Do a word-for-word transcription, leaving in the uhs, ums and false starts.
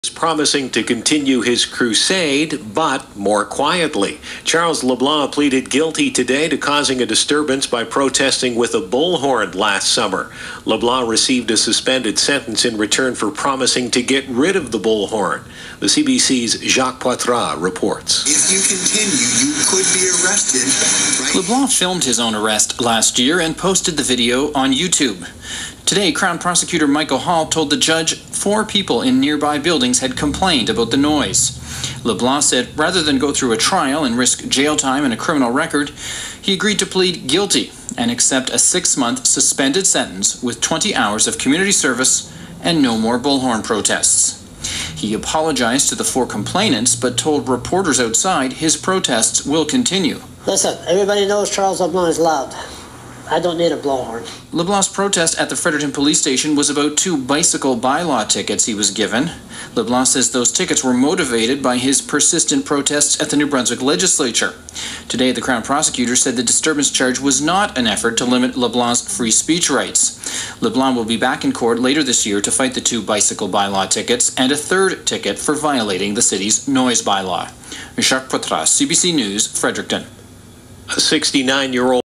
is promising to continue his crusade, but more quietly. Charles LeBlanc pleaded guilty today to causing a disturbance by protesting with a bullhorn last summer. LeBlanc received a suspended sentence in return for promising to get rid of the bullhorn. The C B C's Jacques Poitras reports. If you continue, you could be arrested. Right? LeBlanc filmed his own arrest last year and posted the video on YouTube. Today, Crown Prosecutor Michael Hall told the judge four people in nearby buildings had complained about the noise. LeBlanc said rather than go through a trial and risk jail time and a criminal record, he agreed to plead guilty and accept a six-month suspended sentence with twenty hours of community service and no more bullhorn protests. He apologized to the four complainants but told reporters outside his protests will continue. Listen, everybody knows Charles LeBlanc is loud. I don't need a blowhorn. LeBlanc's protest at the Fredericton police station was about two bicycle bylaw tickets he was given. LeBlanc says those tickets were motivated by his persistent protests at the New Brunswick legislature. Today, the Crown Prosecutor said the disturbance charge was not an effort to limit LeBlanc's free speech rights. LeBlanc will be back in court later this year to fight the two bicycle bylaw tickets and a third ticket for violating the city's noise bylaw. Jacques Poitras, C B C News, Fredericton. A sixty-nine-year-old